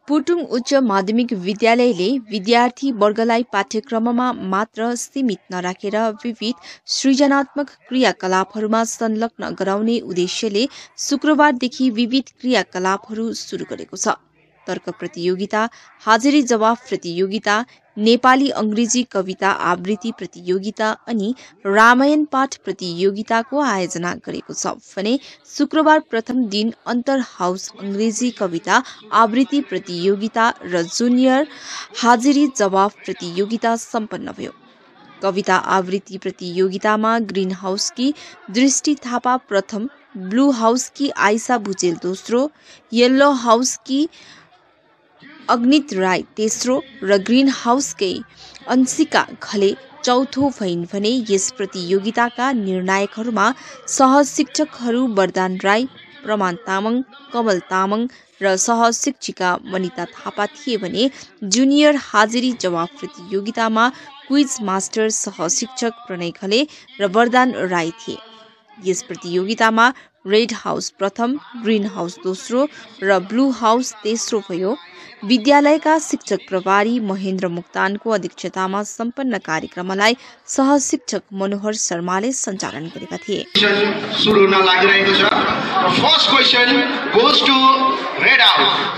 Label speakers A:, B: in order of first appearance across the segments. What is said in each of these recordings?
A: पुटुङ उच्च माध्यमिक विद्यालयले विद्यार्थी वर्गलाई पाठ्यक्रममा मात्र सीमित नराखेर विविध सृजनात्मक क्रियाकलापहरूमा संलग्न गराउने उद्देश्यले शुक्रबारदेखि विविध क्रियाकलापहरू सुरु गरेको छ। तर्क प्रतियोगिता, हाजिरी जवाफ प्रतियोगिता, नेपाली अंग्रेजी कविता आवृत्ति प्रतियोगिता अनि रामायण पाठ प्रतियोगिताको आयोजना गरेको छ भने शुक्रबार प्रथम दिन अन्तर हाउस अंग्रेजी कविता आवृत्ति प्रतियोगिता र जुनियर हाजिरी जवाफ प्रतियोगिता सम्पन्न भयो। कविता आवृत्ति प्रतियोगितामा ग्रीन हाउसकी दृष्टि थापा प्रथम, ब्लू हाउसकी आइसा भुजेल दोस्रो, येल्लो हाउसकी अग्नित राई तेस्रो र ग्रीन हाउसकै अंशिका घले चौथो भइन् भने यस प्रतियोगिताका निर्णायकहरूमा सहशिक्षकहरू वरदान राई, प्रमाण तामाङ, कमल तामाङ र सहशिक्षिका वनिता थापा थिए भने जुनियर हाजिरी जवाफ प्रतियोगितामा क्विज मास्टर सहशिक्षक प्रणय घले र वरदान राई थिए। यस प्रतियोगितामा रेड हाउस प्रथम, ग्रीन हाउस दोस्रो र ब्लू हाउस तेस्रो भयो। विद्यालयका शिक्षक प्रभारी महेन्द्र मुक्तानको अध्यक्षतामा सम्पन्न कार्यक्रमलाई सहशिक्षक मनोहर शर्माले सञ्चालन गरेका थिए।
B: सुरु हुन लागिरहेको छ। First question goes to red house.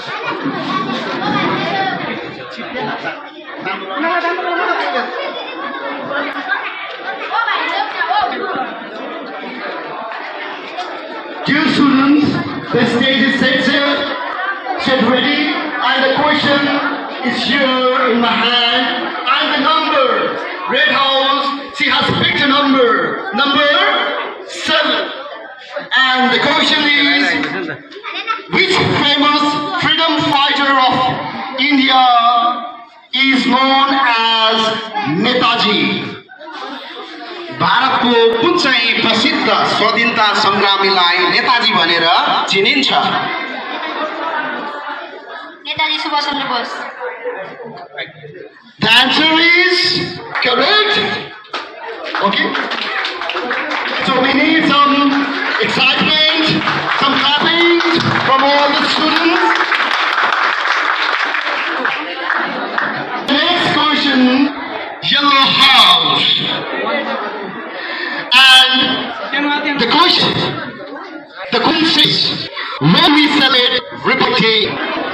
B: Dear students, the stage is set ready, and the question is here in my hand, and the number. Red House, she has picked a number 7, and the question is, which famous freedom fighter of India is known as Netaji? भारतको कुन चाहिँ प्रसिद्ध स्वाधीनता संग्रामीलाई नेताजी भनेर चिनिन्छ?
C: Netaji Subhash Chandra Bose.
B: The answer is correct. Okay. So we need some excitement, some clapping from all the students. Next question, Yellow House. And the question is, when we celebrate Republic Day,